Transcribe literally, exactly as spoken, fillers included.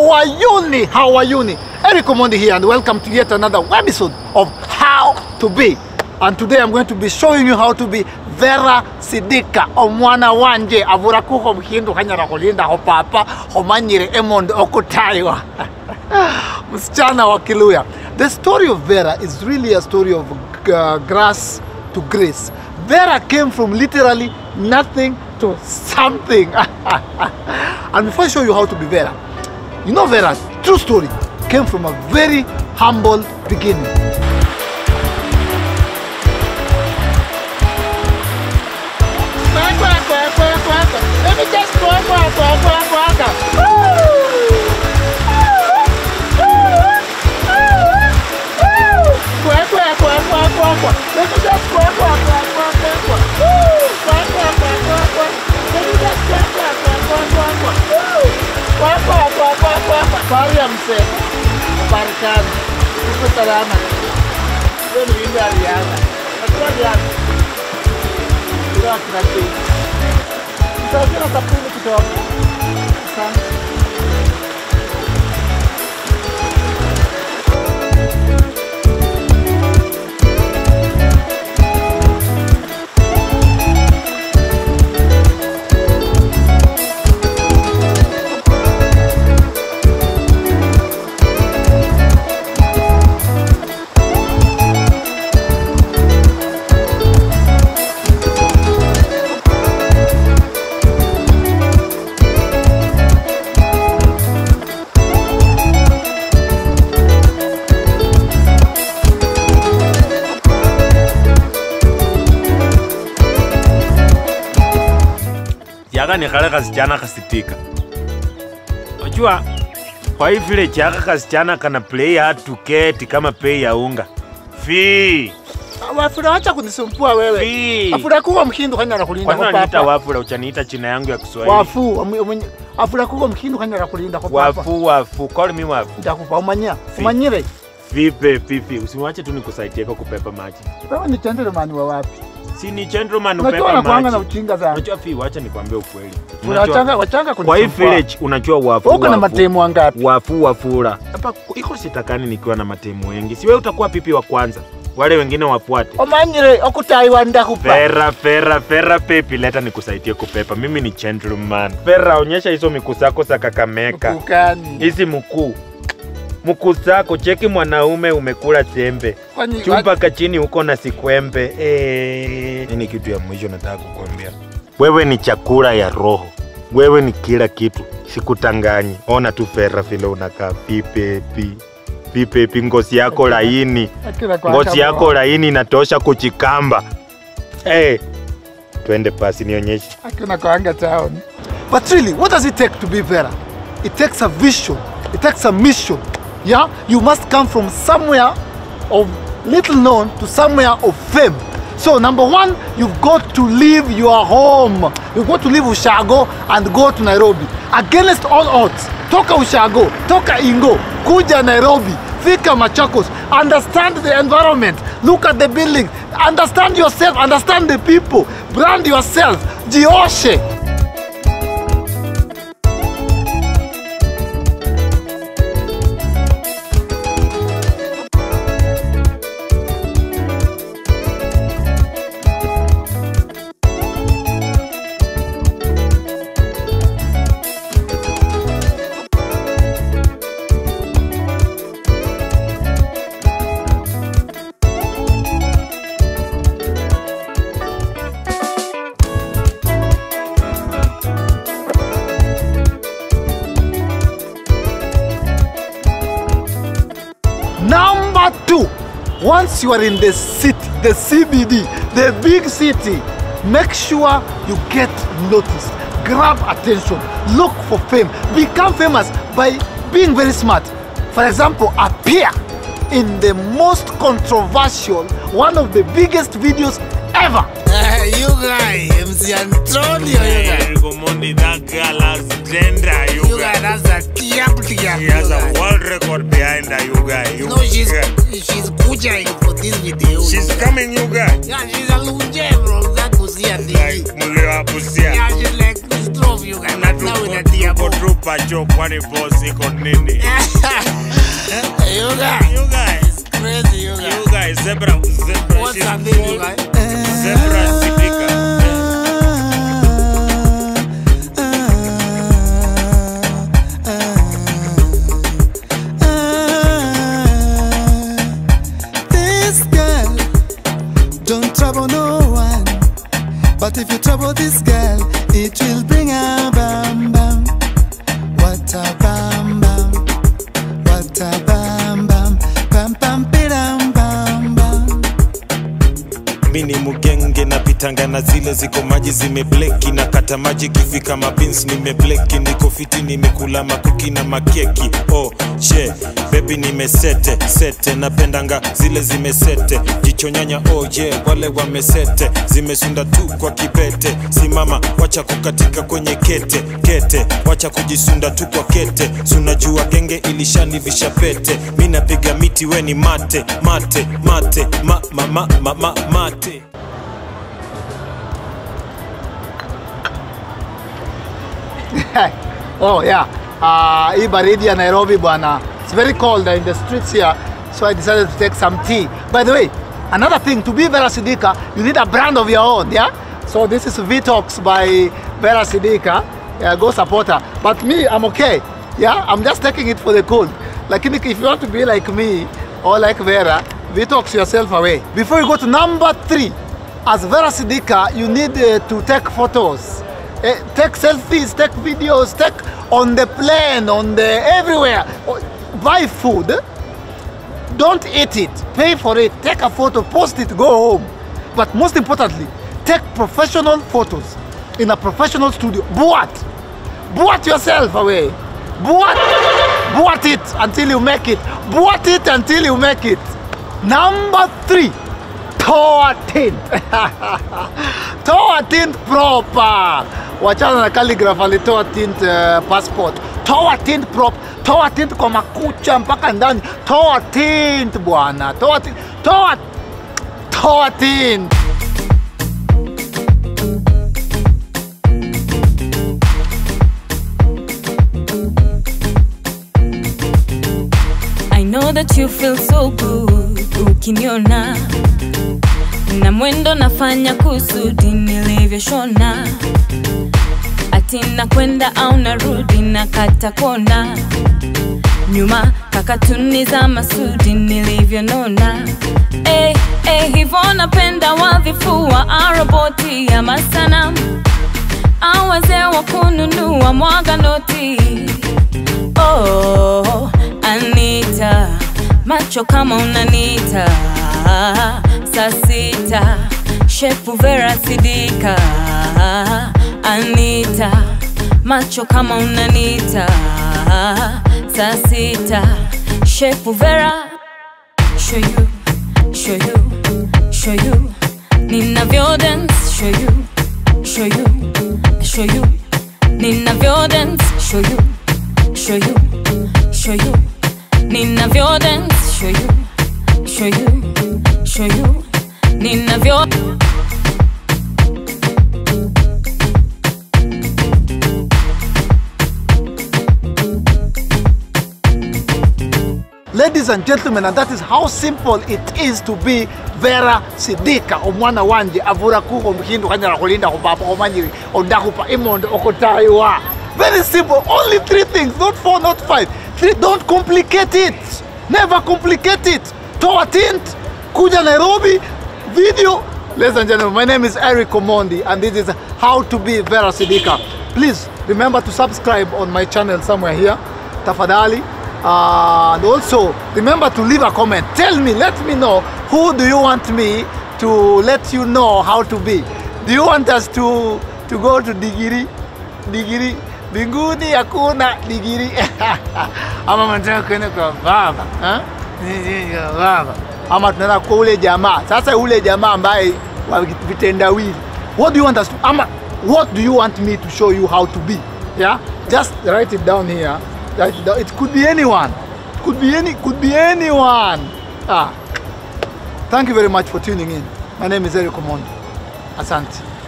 How are you? How are you? Eric Omondi here, and welcome to yet another episode of How to Be. And today I'm going to be showing you how to be Vera Sidika omwana wanje avura kuho mhindu hanyara kulinda hopapa homanyire emondo okutaiwa msichana wa Kiluya. The story of Vera is really a story of uh, grass to grace. Vera came from literally nothing to something. And before I show you how to be Vera, you know Vera, true story, came from a very humble beginning. Let me just go, go, go, go, go, go. Let me just go, go, go, go, go, go. Let me just go, go, go, go, go, go. Go, go, go, go, go, go. Sorry, I'm sick. Barkan. Uko salama. Wewe ni ndio alianza. Ndio alianza. Ndio tunacheza. Então, eu não sabia o que eu estava. Yaga ni kale kasichana kasitika. Unajua kwa hii vile chaka kasichana kana play hard to get kama pay ya unga. Fi. Wafula acha kunisumbua wewe. Fi. Afula kuwa mhindu kanyara kulinda kwa papa. Kwa nini wafula uchaniita china yangu ya Kiswahili? Wafu, afula kuwa mhindu kanyara kulinda kwa papa. Wafu, wafu, call me wafu. Ndakupa umanya. Umanyire. Vipe, pipi, usiwache tu nikusaidia kwa kupepa maji. Wewe ni gentleman wa wapi? Si ni gentleman upepa maji. Unajua na uchinga sana. Unajua fi, wacha nikwambie ukweli. Unachanga wachanga kwa hii village unajua wafu. Uko na matemu wangapi? Wafu wafula. Hapa iko sitakani nikiwa na matemu wengi. Si wewe utakuwa pipi wa kwanza. Wale wengine wafuate. Omanyire okutaiwa ndakupa. Fera fera fera pepi leta nikusaidie kupepa. Mimi ni gentleman. Fera onyesha hizo mikusako za Kakamega. Mkukani. Hizi mkuu. Mkusako cheki mwanaume umekula tembe. Chumba kachini uko na sikwembe. Eh, nini kitu ya mwisho nataka kukuambia. Wewe ni chakula ya roho. Wewe ni kila kitu. Sikutanganyi. Ona tu Fera vile unakaa pipepi. Pipepi ngozi yako laini. Ngozi yako laini inatosha kuchikamba. Eh. Twende pasi nionyeshe. Hakuna kuanga town. But really, what does it take to be Vera? It takes a vision. It takes a mission. Yeah, you must come from somewhere of little known to somewhere of fame. So number one, you've got to leave your home. You've got to leave Ushago and go to Nairobi. Against all odds, toka Ushago, toka Ingo, kuja Nairobi, fika Machakos, understand the environment, look at the building, understand yourself, understand the people, brand yourself, jioshe. Number two, once you are in the city, the C B D, the big city, make sure you get noticed, grab attention, look for fame, become famous by being very smart. For example, appear in the most controversial, one of the biggest videos ever. Uh, you guys, M C Antonio, you guys. Eric Omondi, that girl has gender, you, you guys. That's a tiap tiap. He has a world record behind her, you guys. You no, she's girl. she's kujaing for this video. She's coming, you guys. Yeah, she's a lunge from that Busia. Like Mulewa Busia. Yeah, she's like this drove you guys. Not now with a tiap. Pacho kwani boss iko nini? You guys, You guys, crazy, you guys. you guys, zebra, zebra. What's she's her name, you called guys? Zebra Sidika. This girl don't trouble no one, but if you trouble this girl, it will bring a bam bam. What a bam bam, what a bam bam, bam bam bam bam bam. Mini mugenge na pitanga na zile ziko maji zimebleki na kata maji kifika mabins nimebleki niko fiti nimekula makuki na makeki. Oh she baby nimesete sete napendanga zile zimesete jicho nyanya. Oh yeah wale wamesete zimesunda tu kwa kibete. Simama wacha kukatika kwenye kete kete, wacha kujisunda tu kwa kete. Sunajua genge ilishanivisha pete. Mimi napiga miti we ni mate mate mate ma ma ma ma, ma mate. Oh yeah, uh, hii baridi ya Nairobi bwana. It's very cold in the streets here, so I decided to take some tea. By the way, another thing, to be Vera Sidika, you need a brand of your own, yeah? So this is Vitox by Vera Sidika. Yeah, go support her. But me, I'm okay. Yeah, I'm just taking it for the cold. Like if you want to be like me or like Vera, Vitox yourself away. Before you go to number three, as Vera Sidika, you need uh, to take photos. Uh, take selfies, take videos, take on the plane, on the everywhere. Uh, buy food, don't eat it, pay for it, take a photo, post it, go home. But most importantly, take professional photos in a professional studio. Boat, boat yourself away. Boat, boat it until you make it. Boat it until you make it. Number three, Toa tint. Toa tint proper. Wachana na calligraph alitoa tint uh, passport. Toa tint prop. Toa tint kwa makucha mpaka ndani. Toa tint bwana. Toa tint. Toa Toa tint. I know that you feel so good ukiniona na mwendo nafanya kusudi nilivyoshona, ati nakwenda au narudi na kata kona, nyuma kakatuni za masudi nilivyonona. Eh, eh, hivyo napenda wavifua aroboti ya masanamu, awaze wa kununua mwaga noti. Oh, Anita, macho kama unanita. Saa sita, shepu Vera Sidika. Anita, macho kama unanita. Saa sita, shepu Vera. Show you, show you, show you. Ninavyo dance, show you, show you, show you. Ninavyo dance, show you, show you, show you. Ninavyo dance, show you, show you, show you. Ninavyo. Ladies and gentlemen, and that is how simple it is to be Vera Sidika. Omwana wanje avura kuko mhindu kanyara kulinda kubapa omanyiri ondakupa imondo okotaiwa. Very simple. Only three things, not four, not five. Three. Don't complicate it. Never complicate it. Toa tint, kuja Nairobi, video. Ladies and gentlemen, my name is Eric Omondi, and this is how to be Vera Sidika. Please remember to subscribe on my channel somewhere here. Tafadhali. Uh, and also remember to leave a comment. Tell me, let me know, who do you want me to let you know how to be. Do you want us to to go to Digiri? Digiri? Binguni hakuna Digiri. Ama mnataka kwenda kwa baba, eh? Kwa baba. Ama tunaenda kwa ule jamaa. Sasa ule jamaa ambaye wa vitendawili. What do you want us to ama what do you want me to show you how to be? Yeah? Just write it down here. Write it down. It could be anyone. It could be any could be anyone. Ah. Thank you very much for tuning in. My name is Eric Omondi. Asante.